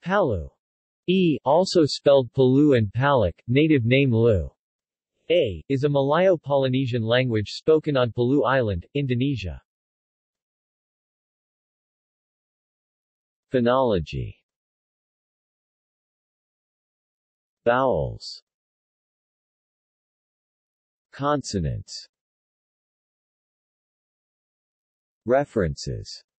Palu'e, also spelled Palu and Palak, native name Lu, is a Malayo-Polynesian language spoken on Palu Island, Indonesia. Phonology. Vowels. Consonants. References.